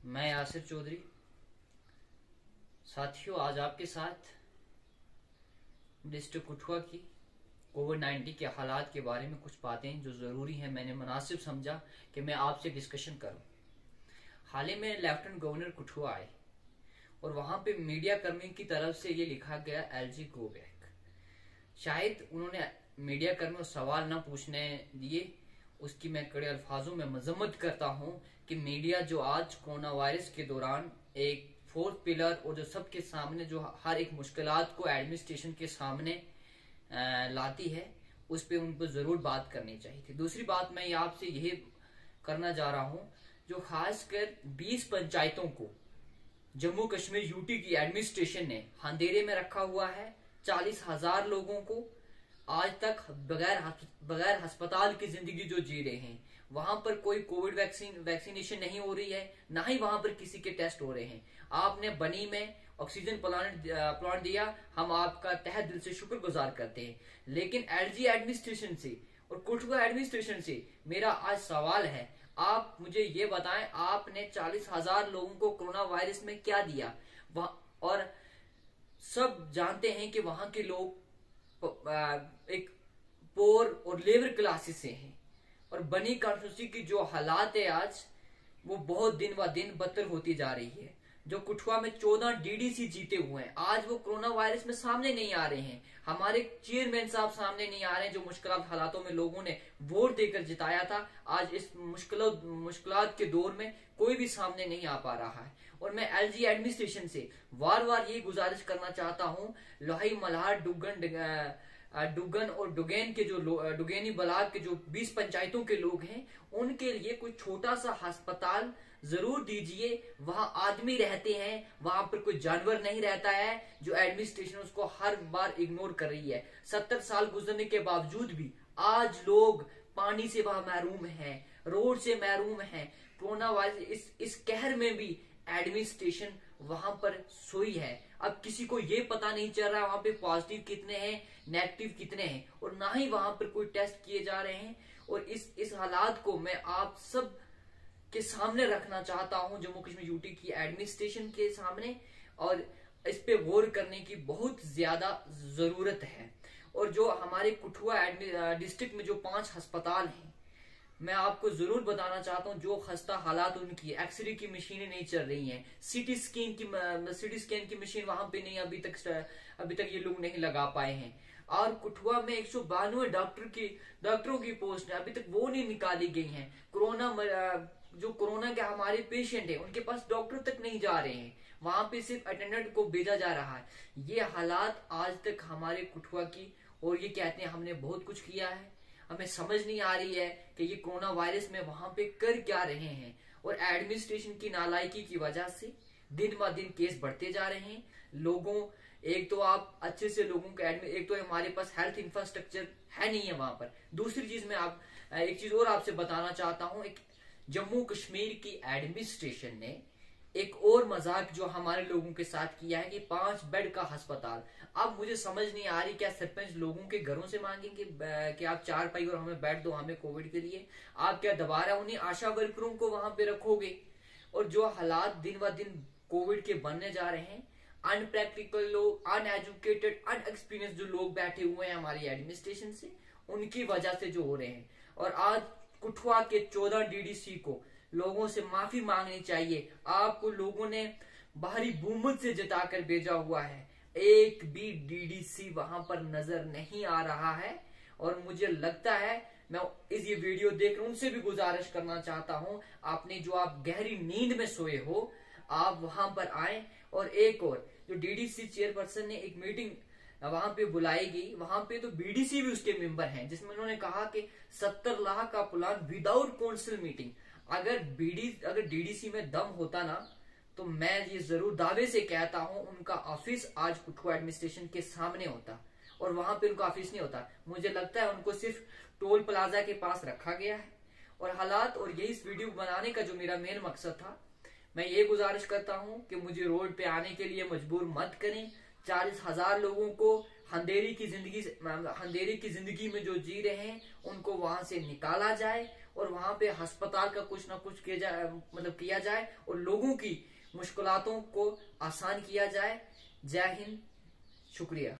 मैं यासिर चौधरी। साथियों, आज आपके साथ डिस्ट्रिक्ट कठुआ की कोविड-19 के हालात के बारे में कुछ बातें जो ज़रूरी हैं मैंने मुनासिब समझा कि मैं आपसे डिस्कशन करूं। हाल ही में लेफ्टिनेंट गवर्नर कठुआ आए और वहां पे मीडिया कर्मी की तरफ से ये लिखा गया एलजी गो बैक। शायद उन्होंने मीडिया कर्मियों सवाल न पूछने दिए, उसकी मैं कड़े अल्फाजों में मजम्मत करता हूं कि मीडिया जो आज कोरोना वायरस के दौरान एक फोर्थ पिलर और जो सबके सामने जो हर एक मुश्किलात को एडमिनिस्ट्रेशन के सामने लाती है, उस पर उनको जरूर बात करनी चाहिए थी। दूसरी बात मैं आपसे यही करना जा रहा हूं, जो खासकर 20 पंचायतों को जम्मू कश्मीर यूटी की एडमिनिस्ट्रेशन ने अंधेरे में रखा हुआ है। 40,000 लोगों को आज तक बगैर अस्पताल की जिंदगी जो जी रहे हैं, वहां पर कोई कोविड वैक्सीनेशन नहीं हो रही है, ना ही वहां पर किसी के टेस्ट हो रहे हैं। आपने बनी में ऑक्सीजन प्लांट दिया, हम आपका तहे दिल से शुक्रगुजार करते हैं। लेकिन एलजी एडमिनिस्ट्रेशन से और कठुआ एडमिनिस्ट्रेशन से मेरा आज सवाल है, आप मुझे ये बताएं, आपने 40,000 लोगों को कोरोना वायरस में क्या दिया? और सब जानते हैं कि वहां के लोग एक पोर और लेबर क्लासेस से हैं, और बनी कॉन्स्टिट्यूंसी की जो हालात है आज, वो बहुत दिन ब दिन बदतर होती जा रही है। जो कठुआ में 14 डीडीसी जीते हुए हैं, आज वो कोरोना वायरस में सामने नहीं आ रहे हैं। हमारे चेयरमैन साहब सामने नहीं आ रहे हैं, जो मुश्किल हालातों में लोगों ने वोट देकर जिताया था। आज इस मुश्किलात के दौर में कोई भी सामने नहीं आ पा रहा है। और मैं एलजी एडमिनिस्ट्रेशन से वार वार ये गुजारिश करना चाहता हूँ, लोहाई मल्हार डुगन और डुगेन के जो डुगेनी ब्लॉक के जो 20 पंचायतों के लोग हैं, उनके लिए कोई छोटा सा अस्पताल जरूर दीजिए। वहां आदमी रहते हैं, वहां पर कोई जानवर नहीं रहता है, जो एडमिनिस्ट्रेशन उसको हर बार इग्नोर कर रही है। 70 साल गुजरने के बावजूद भी आज लोग पानी से वहां महरूम हैं, रोड से महरूम हैं। कोरोना वायरस इस कहर में भी एडमिनिस्ट्रेशन वहां पर सोई है। अब किसी को ये पता नहीं चल रहा वहां पे पॉजिटिव कितने हैं, नेगेटिव कितने हैं, और ना ही वहां पर कोई टेस्ट किए जा रहे हैं। और इस हालात को मैं आप सब के सामने रखना चाहता हूं, जम्मू कश्मीर यूटी की एडमिनिस्ट्रेशन के सामने, और इस पे गौर करने की बहुत ज्यादा जरूरत है। और जो हमारे कठुआ डिस्ट्रिक्ट में जो 5 अस्पताल हैं, मैं आपको जरूर बताना चाहता हूं, जो खस्ता हालात उनकी, एक्सरे की मशीनें नहीं चल रही हैं, सीटी स्कैन की मशीन वहां पे नहीं, अभी तक ये लोग नहीं लगा पाए हैं। और कठुआ में 192 डॉक्टरों की पोस्ट है, अभी तक वो नहीं निकाली गई हैं। जो कोरोना के हमारे पेशेंट है, उनके पास डॉक्टर तक नहीं जा रहे हैं, वहां पे सिर्फ अटेंडेंट को भेजा जा रहा है। ये हालात आज तक हमारे कठुआ की, और ये कहते हैं हमने बहुत कुछ किया है, हमें समझ नहीं आ रही है कि ये कोरोना वायरस में वहां पे कर क्या रहे हैं। और एडमिनिस्ट्रेशन की नालायकी की वजह से दिन ब दिन केस बढ़ते जा रहे हैं। एक तो आप अच्छे से लोगों को एक तो हमारे पास हेल्थ इंफ्रास्ट्रक्चर है नहीं है वहां पर। दूसरी चीज मैं एक चीज और आपसे बताना चाहता हूं, एक जम्मू कश्मीर की एडमिनिस्ट्रेशन ने एक और मजाक जो हमारे लोगों के साथ किया है कि 5 बेड का अस्पताल। अब मुझे समझ नहीं आ रही, क्या सरपंच लोगों के घरों से मांगेंगे कि आप 4 पाई और हमें बेड दो, हमें कोविड के लिए? आप क्या दोबारा उन्हीं आशा वर्करों को वहां पे रखोगे? और जो हालात दिन ब दिन कोविड के बनने जा रहे हैं, अनप्रैक्टिकल लोग, अनएजुकेटेड, अनएक्सपीरियंस जो लोग बैठे हुए हैं हमारी एडमिनिस्ट्रेशन से, उनकी वजह से जो हो रहे हैं। और आज कठुआ के 14 डीडीसी को लोगों से माफी मांगनी चाहिए। आपको लोगों ने बाहरी बहुमत से जिताकर भेजा हुआ है, एक भी डीडीसी वहां पर नजर नहीं आ रहा है। और मुझे लगता है, मैं ये वीडियो देखकर उनसे भी गुजारिश करना चाहता हूं, आपने जो आप गहरी नींद में सोए हो, आप वहां पर आए। और एक और जो डीडीसी चेयरपर्सन ने एक मीटिंग वहां पे बुलाई गई, वहां पे तो बीडीसी भी उसके मेंबर हैं, जिसमें उन्होंने कहा कि 70 लाख का प्लान विदाउट काउंसिल मीटिंग। अगर डीडीसी में दम होता ना, तो मैं ये जरूर दावे से कहता हूं, उनका ऑफिस आज कठुआ एडमिनिस्ट्रेशन के सामने होता, और वहां पे उनका ऑफिस नहीं होता। मुझे लगता है उनको सिर्फ टोल प्लाजा के पास रखा गया है। और हालात, और यही इस वीडियो बनाने का जो मेरा मेन मकसद था, मैं ये गुजारिश करता हूं कि मुझे रोड पे आने के लिए मजबूर मत करें। 40,000 लोगों को अंधेरी की जिंदगी में जो जी रहे हैं, उनको वहां से निकाला जाए। और वहां पे अस्पताल का कुछ ना कुछ किया जाए, मतलब किया जाए और लोगों की मुश्किलातों को आसान किया जाए। जय हिंद, शुक्रिया।